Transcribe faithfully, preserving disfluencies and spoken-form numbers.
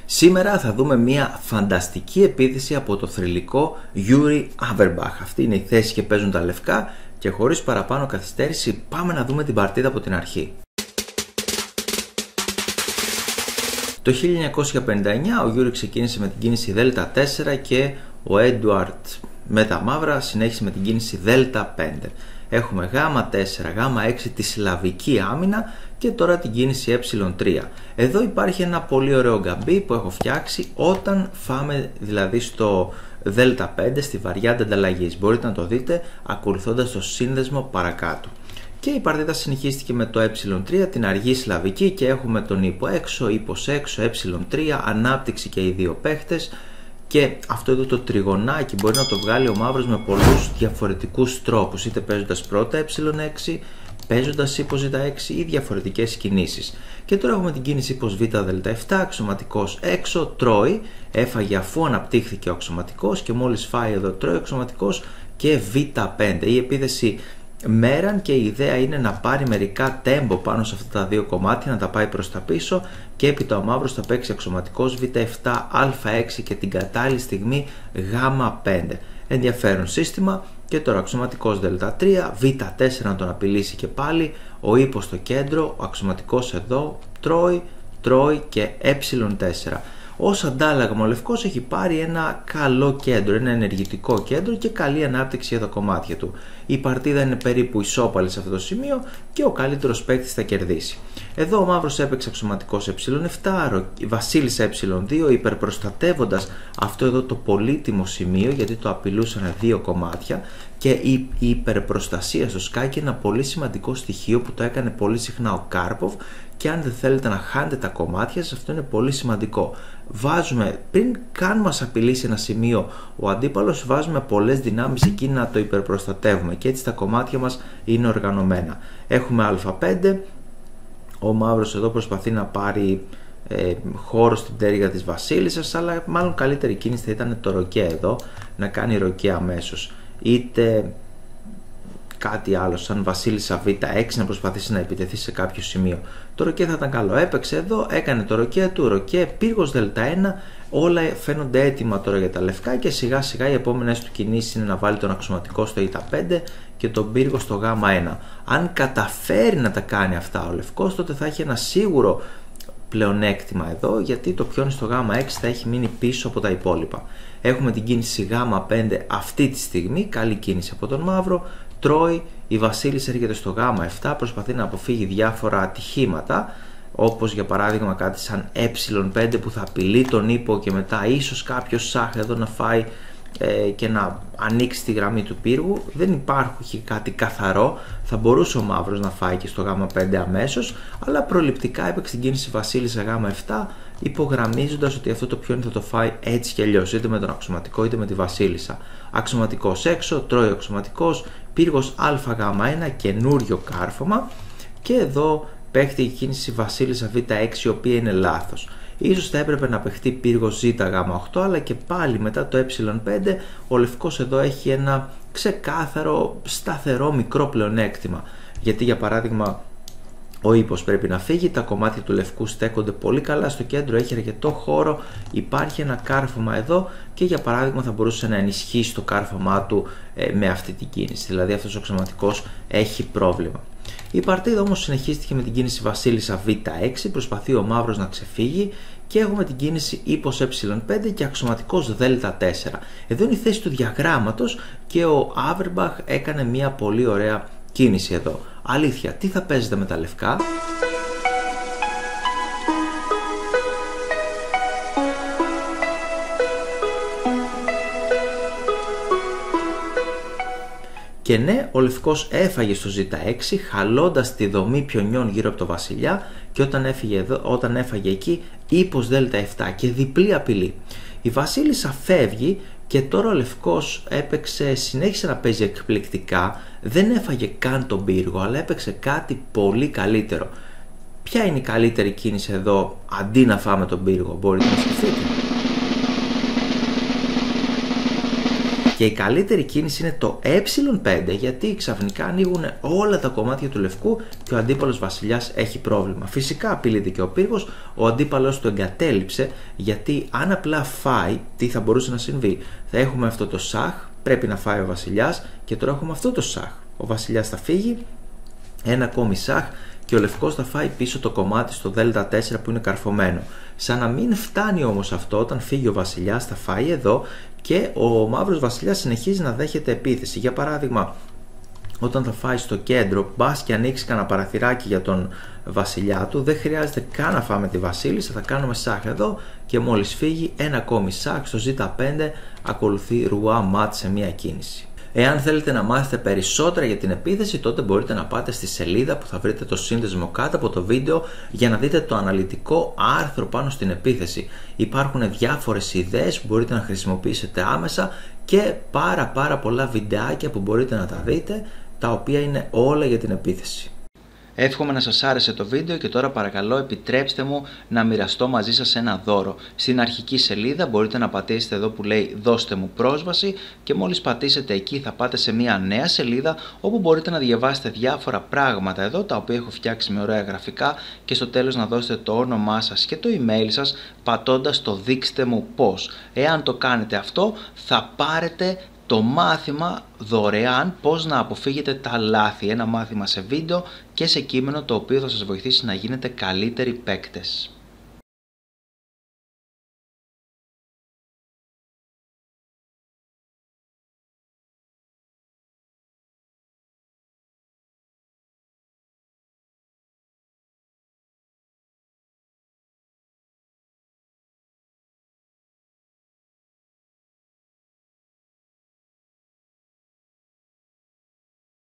Σήμερα θα δούμε μια φανταστική επίθεση από το θρυλικό Yuri Averbakh. Αυτή είναι η θέση και παίζουν τα λευκά και χωρίς παραπάνω καθυστέρηση πάμε να δούμε την παρτίδα από την αρχή. Το χίλια εννιακόσια πενήντα εννιά ο Yuri ξεκίνησε με την κίνηση δέλτα τέσσερα και ο Edward με τα μαύρα συνέχισε με την κίνηση δέλτα πέντε. Έχουμε γάμα τέσσερα, γάμα έξι τη σλαβική άμυνα και τώρα την κίνηση ε τρία. Εδώ υπάρχει ένα πολύ ωραίο γκαμπί που έχω φτιάξει όταν φάμε δηλαδή στο δέλτα πέντε στη βαριάντα ανταλλαγής. Μπορείτε να το δείτε ακολουθώντας το σύνδεσμο παρακάτω. Και η παρτίδα συνεχίστηκε με το ε τρία, την αργή σλαβική και έχουμε τον ύπο έξω, ύπος έξω, ε τρία, ανάπτυξη και οι δύο παίχτες. Και αυτό εδώ το τριγωνάκι μπορεί να το βγάλει ο μαύρος με πολλούς διαφορετικούς τρόπους, είτε παίζοντας πρώτα ε έξι, παίζοντας ύπος ζ έξι ή διαφορετικές κινήσεις. Και τώρα έχουμε την κίνηση ύπος β δέλτα επτά, αξιωματικός έξω, τρώει, έφαγε αφού αναπτύχθηκε ο αξιωματικός και μόλις φάει εδώ τρώει ο αξιωματικός και β πέντε. Η επίθεση μέραν και η ιδέα είναι να πάρει μερικά τέμπο πάνω σε αυτά τα δύο κομμάτια, να τα πάει προς τα πίσω και έπειτα ο μαύρος θα παίξει αξιωματικός β επτά, α έξι και την κατάλληλη στιγμή γ πέντε. Ενδιαφέρον σύστημα. Και τώρα αξιωματικός δέλτα τρία, β τέσσερα να τον απειλήσει και πάλι, ο ύπος στο κέντρο, ο αξιωματικός εδώ, τρώει, τρώει και ε τέσσερα. Ως αντάλλαγμα ο λευκός έχει πάρει ένα καλό κέντρο, ένα ενεργητικό κέντρο και καλή ανάπτυξη για τα κομμάτια του. Η παρτίδα είναι περίπου ισόπαλη σε αυτό το σημείο και ο καλύτερος παίκτης θα κερδίσει. Εδώ ο μαύρος έπαιξε αξιωματικός ε επτά, βασίλισσα ε δύο, υπερπροστατεύοντας αυτό εδώ το πολύτιμο σημείο γιατί το απειλούσαν δύο κομμάτια και η υπερπροστασία στο σκάκι είναι ένα πολύ σημαντικό στοιχείο που το έκανε πολύ συχνά ο Κάρποφ και αν δεν θέλετε να χάνετε τα κομμάτια σας αυτό είναι πολύ σημαντικό. Βάζουμε, πριν καν μας απειλήσει ένα σημείο ο αντίπαλος, βάζουμε πολλές δυνάμεις εκεί να το υπερπροστατεύουμε και έτσι τα κομμάτια μας είναι οργανωμένα. Έχουμε α πέντε, ο μαύρος εδώ προσπαθεί να πάρει ε, χώρο στην πτέρυγα της βασίλισσας, αλλά μάλλον καλύτερη κίνηση θα ήταν το ροκέ εδώ, να κάνει ροκέ αμέσως. Είτε κάτι άλλο σαν βασίλισσα β έξι να προσπαθήσει να επιτεθεί σε κάποιο σημείο. Το ροκέ θα ήταν καλό. Έπαιξε εδώ, έκανε το ροκέ του, ροκέ, πύργος δέλτα ένα, όλα φαίνονται έτοιμα τώρα για τα λευκά και σιγά σιγά οι επόμενες του κινήσεις είναι να βάλει τον αξιωματικό στο ι πέντε και τον πύργο στο γ ένα. Αν καταφέρει να τα κάνει αυτά ο λευκός τότε θα έχει ένα σίγουρο πλεονέκτημα εδώ γιατί το πιόνι στο γ έξι θα έχει μείνει πίσω από τα υπόλοιπα. Έχουμε την κίνηση γ πέντε αυτή τη στιγμή, καλή κίνηση από τον μαύρο, τρώει, η βασίλισσα έρχεται στο γ επτά, προσπαθεί να αποφύγει διάφορα ατυχήματα όπως για παράδειγμα κάτι σαν ε πέντε που θα απειλεί τον ύπο και μετά ίσως κάποιος σάχ εδώ να φάει ε, και να ανοίξει τη γραμμή του πύργου. Δεν υπάρχει κάτι καθαρό, θα μπορούσε ο μαύρος να φάει και στο γ πέντε αμέσως, αλλά προληπτικά έπαιξε την κίνηση βασίλισσα γ επτά υπογραμμίζοντας ότι αυτό το πιόνι θα το φάει έτσι κι αλλιώς, είτε με τον αξιωματικό είτε με τη βασίλισσα. Αξιωματικός έξω, τρώει ο αξιωματικός, πύργος α γ ένα, καινούριο κάρφωμα και εδώ παίχτη η κίνηση βασίλισσα β έξι η οποία είναι λάθος. Ίσως θα έπρεπε να παιχτεί πύργος ζ γ οκτώ, αλλά και πάλι μετά το ε πέντε ο λευκός εδώ έχει ένα ξεκάθαρο σταθερό μικρό πλεονέκτημα, γιατί για παράδειγμα ο ύπος πρέπει να φύγει, τα κομμάτια του λευκού στέκονται πολύ καλά στο κέντρο, έχει αρκετό χώρο, υπάρχει ένα κάρφωμα εδώ και για παράδειγμα θα μπορούσε να ενισχύσει το κάρφωμά του ε, με αυτή την κίνηση, δηλαδή αυτός ο αξιωματικός έχει πρόβλημα. Η παρτίδα όμως συνεχίστηκε με την κίνηση βασίλισσα β έξι, προσπαθεί ο μαύρος να ξεφύγει και έχουμε την κίνηση ύπος ε πέντε και αξιωματικός δέλτα τέσσερα. Εδώ είναι η θέση του διαγράμματος και ο Averbakh έκανε μια πολύ ωραία κίνηση εδώ. Αλήθεια, τι θα παίζετε με τα λευκά? Και ναι, ο λευκός έφαγε στο ζ έξι χαλώντας τη δομή πιονιών γύρω από το βασιλιά και όταν, έφυγε εδώ, όταν έφαγε εκεί ύπος δέλτα επτά και διπλή απειλή. Η βασίλισσα φεύγει και τώρα ο λευκός έπαιξε, συνέχισε να παίζει εκπληκτικά, δεν έφαγε καν τον πύργο αλλά έπαιξε κάτι πολύ καλύτερο. Ποια είναι η καλύτερη κίνηση εδώ αντί να φάμε τον πύργο, μπορείτε να σκεφτείτε? Και η καλύτερη κίνηση είναι το ε πέντε, γιατί ξαφνικά ανοίγουν όλα τα κομμάτια του λευκού και ο αντίπαλος βασιλιάς έχει πρόβλημα. Φυσικά απειλείται και ο πύργος, ο αντίπαλος του εγκατέλειψε, γιατί αν απλά φάει, τι θα μπορούσε να συμβεί? Θα έχουμε αυτό το σαχ, πρέπει να φάει ο βασιλιάς και τώρα έχουμε αυτό το σαχ. Ο βασιλιάς θα φύγει, ένα ακόμη σαχ και ο λευκός θα φάει πίσω το κομμάτι στο δέλτα τέσσερα που είναι καρφωμένο. Σαν να μην φτάνει όμως αυτό, όταν φύγει ο βασιλιάς θα φάει εδώ και ο μαύρος βασιλιάς συνεχίζει να δέχεται επίθεση. Για παράδειγμα, όταν θα φάει στο κέντρο, μπας και ανοίξει κανένα παραθυράκι για τον βασιλιά του, δεν χρειάζεται καν να φάμε τη βασίλισσα, θα κάνουμε σαχ εδώ και μόλις φύγει ένα ακόμη σαχ στο ζέτα πέντε, ακολουθεί ρουά ματ σε μία κίνηση. Εάν θέλετε να μάθετε περισσότερα για την επίθεση, τότε μπορείτε να πάτε στη σελίδα που θα βρείτε το σύνδεσμο κάτω από το βίντεο για να δείτε το αναλυτικό άρθρο πάνω στην επίθεση. Υπάρχουν διάφορες ιδέες που μπορείτε να χρησιμοποιήσετε άμεσα και πάρα πάρα πολλά βιντεάκια που μπορείτε να τα δείτε, τα οποία είναι όλα για την επίθεση. Εύχομαι να σας άρεσε το βίντεο και τώρα παρακαλώ επιτρέψτε μου να μοιραστώ μαζί σας ένα δώρο. Στην αρχική σελίδα μπορείτε να πατήσετε εδώ που λέει δώστε μου πρόσβαση και μόλις πατήσετε εκεί θα πάτε σε μια νέα σελίδα όπου μπορείτε να διαβάσετε διάφορα πράγματα εδώ, τα οποία έχω φτιάξει με ωραία γραφικά, και στο τέλος να δώσετε το όνομά σας και το email σας πατώντας το δείξτε μου πώς. Εάν το κάνετε αυτό θα πάρετε το μάθημα δωρεάν πώς να αποφύγετε τα λάθη. Ένα μάθημα σε βίντεο και σε κείμενο, το οποίο θα σας βοηθήσει να γίνετε καλύτεροι παίκτες.